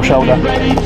your shoulder.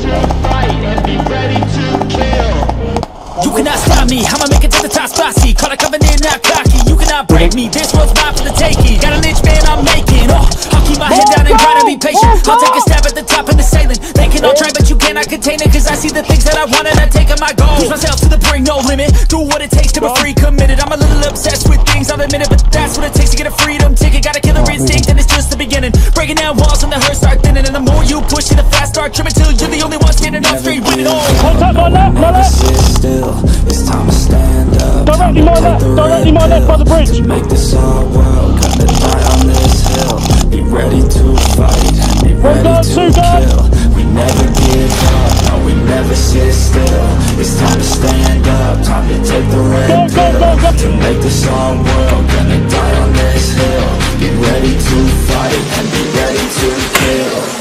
You cannot stop me, I'ma make it to the top spicy. Call it coming in, not cocky. You cannot break me, this world's mine for the taking. Got an inch, man, I'm making. I'll keep my head down and grind and be patient. I'll take a stab at the top and the sailing. They can all try, but you cannot contain it. Cause I see the things that I want and I take on my goal. Push myself to the brink, no limit. Do what it takes to be free, committed. I'm a little obsessed with things, I'll admit it. But that's what it takes to get a freedom ticket. Got a killer instinct and it's just the beginning. Breaking down walls and the hurt start thinning. And the more you push it, the fast start trimming. Till you're the only one standing up straight with it all. Contact my left, my left. It's time to stand up. Directly my left by the bridge. Make this our world, gonna die on this hill. Be ready to fight, be ready to kill. We never give up, no, we never sit still. It's time to stand up, time to take the red pill. To make this our world, gonna die on this hill. Be ready to fight and be ready to kill.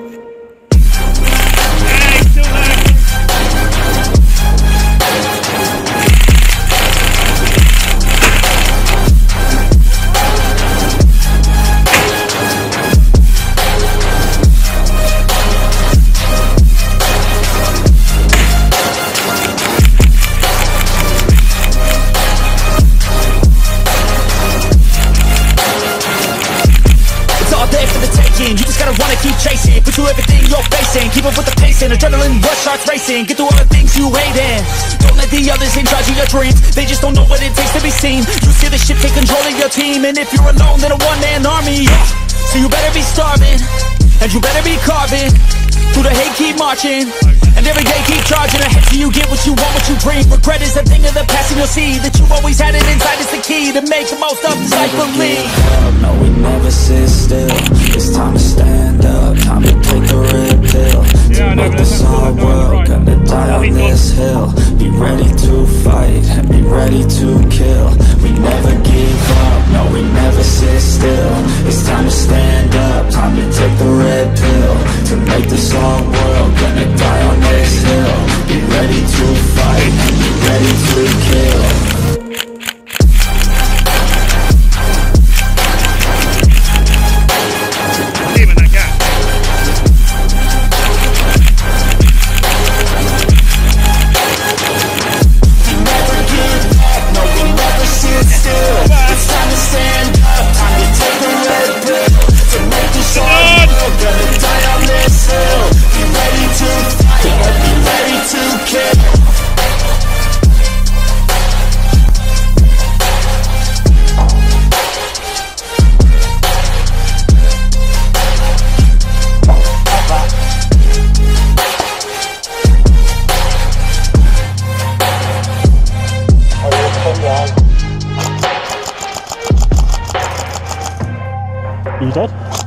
You just gotta wanna keep chasing, put through everything you're facing. Keep up with the pace and adrenaline rush starts racing. Get through all the things you hate in. Don't let the others in charge of your dreams. They just don't know what it takes to be seen. You see the shit take control of your team. And if you're alone, then a one-man army. So you better be starving, and you better be carving. Through the hate, keep marching, and every day keep charging ahead till you get what you want, what you dream. Regret is a thing of the past, and you'll see that you always had it inside. It's the key to make the most of this life. Believe. No, we never sit still. It's time to stand up, time to take the red pill. To make this our world, gonna die on this hill. Be ready to fight and be ready to kill. We never give up, no, we never sit still. It's time to stand up, time to take the red pill. To make this our world, gonna die on this hill. Be ready to fight and be ready to kill. You dead?